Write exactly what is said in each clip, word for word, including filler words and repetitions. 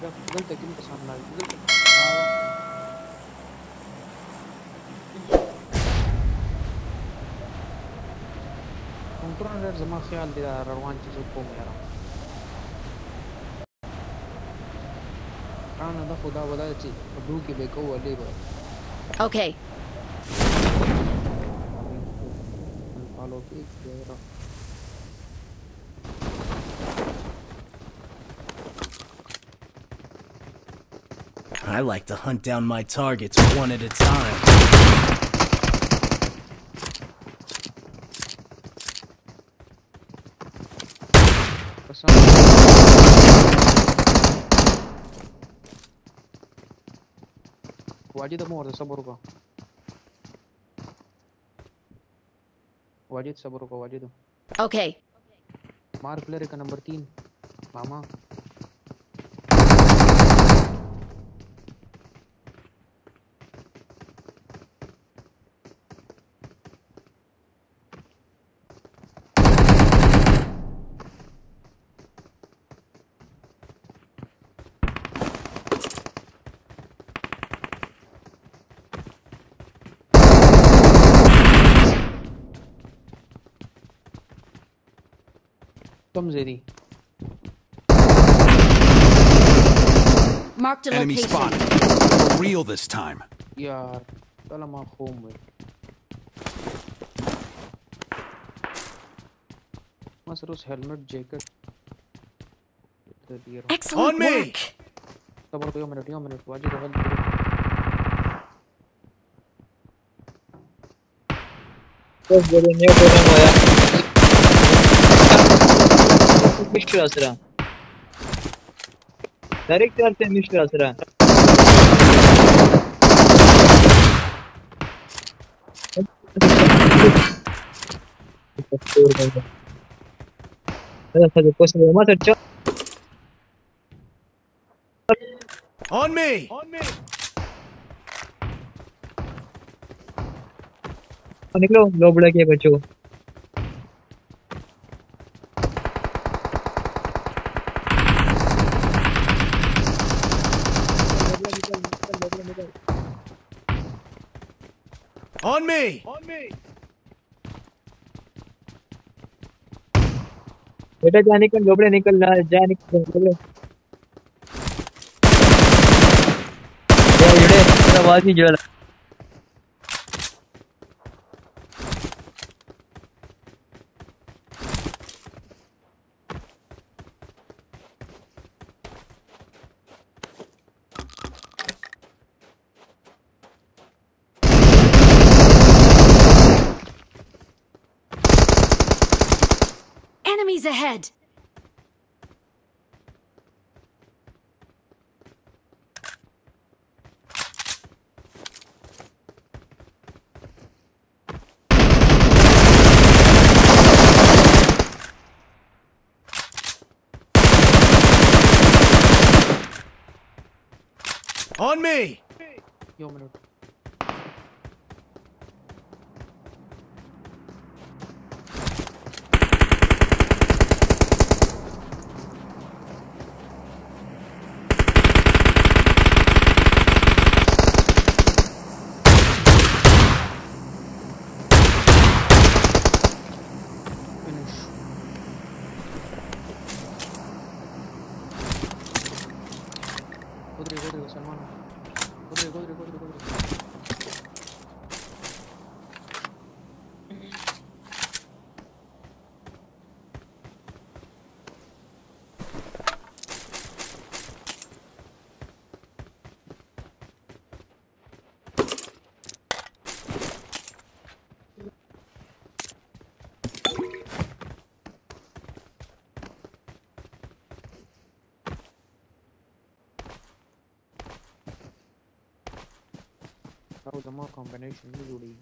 فضلت كنت صار فضلت كنترول زمان خيال دي روان تزوج قوم يا رام رانا دخو دا وداتي دوكي بيكو اللي بقى اوكي الفالو كيك يا رام I like to hunt down my targets one at a time. واجد مور صبرك واجد صبرك واجد اوكي مارك ليريكا نمبر तीन मामा कम जेरी Marked a Enemy location. spotted. For real this time. यार चला मां खूम में मसरूस helmet jacket Excellent On me! work. صبر يوم من يوم من واجد غلط بس بدون يوم ويا مشكلة أسرع دايركت أرسل مشكلة أسرع هذا هذا كويس ما ترجع On me! On me! निकलो लोबड़ा के बच्चों On me! On me! बेटा जा निकल लोबड़े निकल ना जा निकल लोबड़े यार ये आवाज नहीं जोड़ा Enemies ahead. On me! يوم من قدري قدري سلمان قدري قدري قدري قدري That was a more combination usually.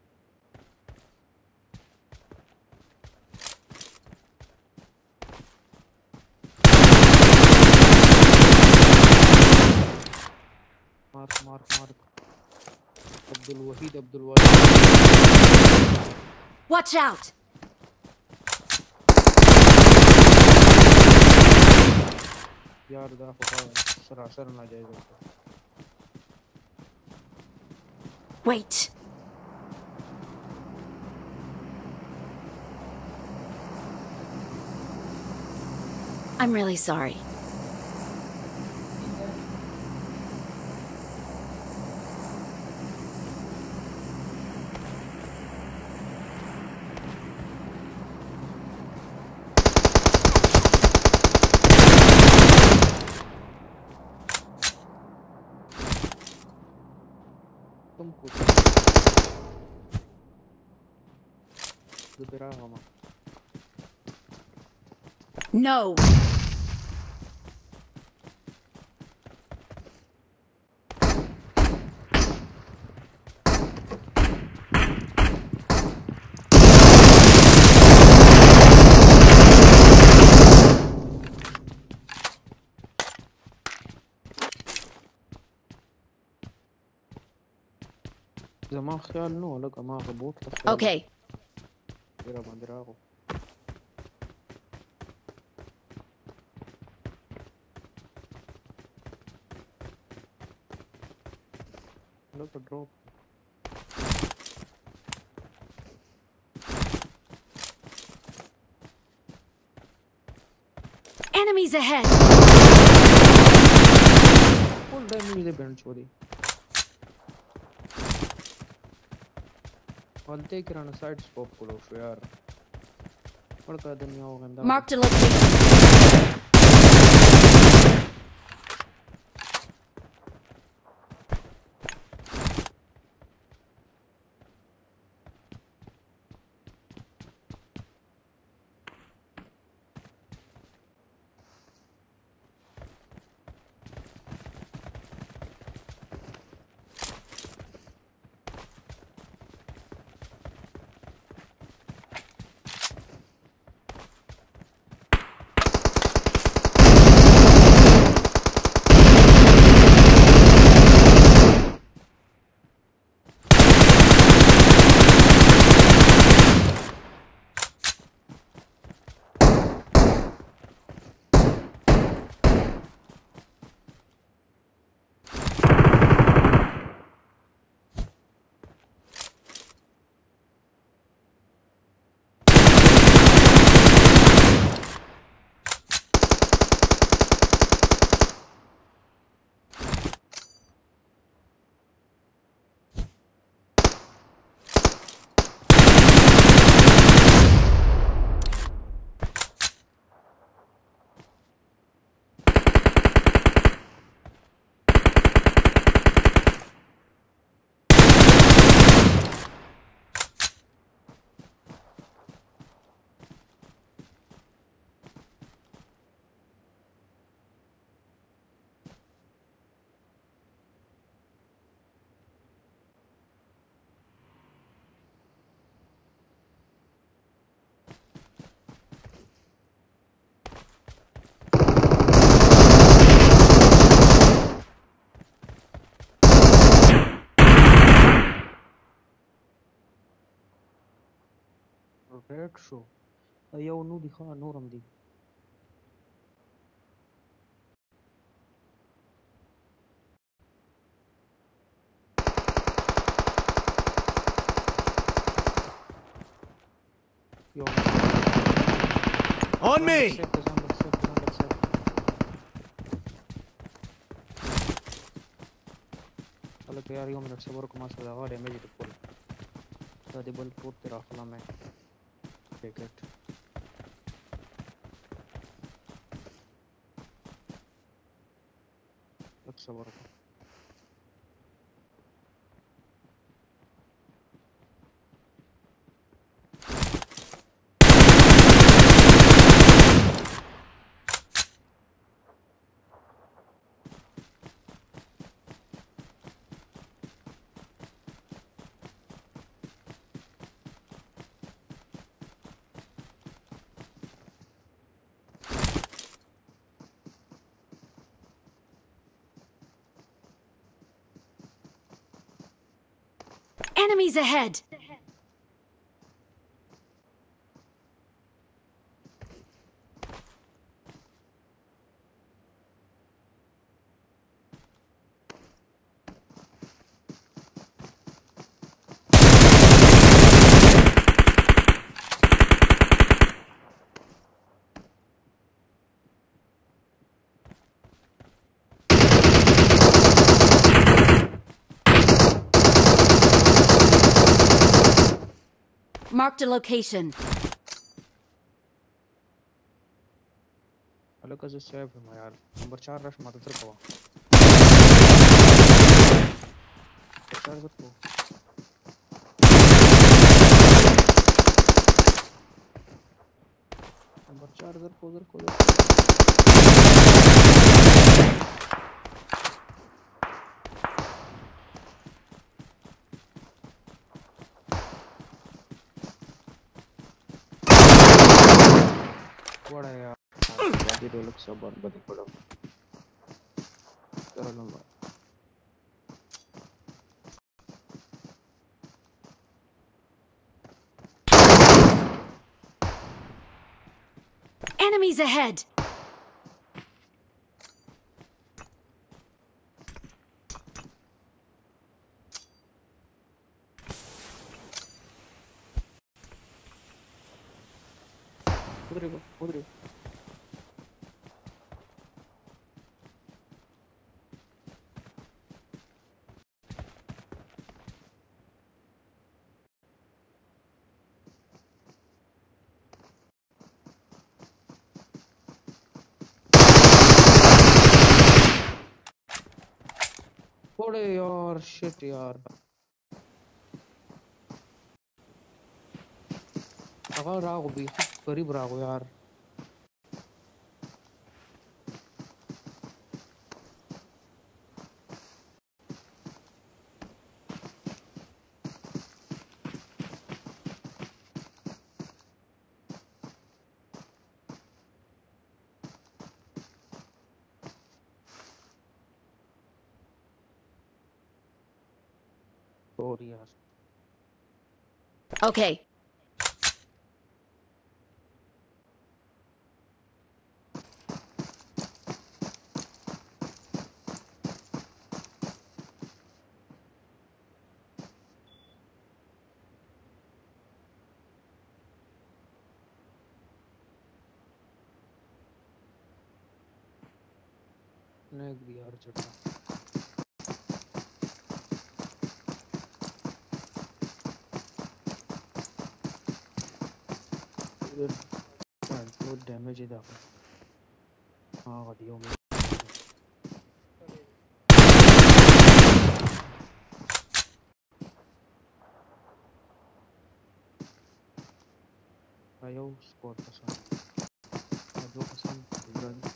Mark, mark, mark. Abdul Wahid, Abdul Wahid. Watch out. यार दा खुदा सरासर ना जाए तो Wait. I'm really sorry. तुम कुछ गुजरा हम No. زمان خیال نو لکه ما غبوت ته خیال Okay. ډېره باندې راغو لکه ډروپ Enemies ahead. ټول ډیمیج دې بند شو دي غلطی کرانه سایډ سکوپ کولو شو یار ورته دنیا وغنده Marked a location. ریډ شو یو نو دي ښه نورم دي یو On me! هلکه یار یو منټ صبر وکړه ما سره دغه ډیمیج دي کول دا دې بل پروت دی راخلم یې پیکټ لږ صبر وکړه Enemies ahead! Marked a location. अलग का जो सेव है मैं यार नंबर चार रश मत तर कवा चार जर को नंबर चार जर को जर को बड़ा यार बाकी तो लोग सब बंद बंद पड़ा कर लूँगा Enemies ahead! उधर ही उधर ही थोड़े यार शिट यार अगर रागो भी करीब रागो यार और यार Okay. नेक भी यार चटा तो डैमेज है दाखा हाँ वादियों में आयो स्कोर पसंद दो पसंद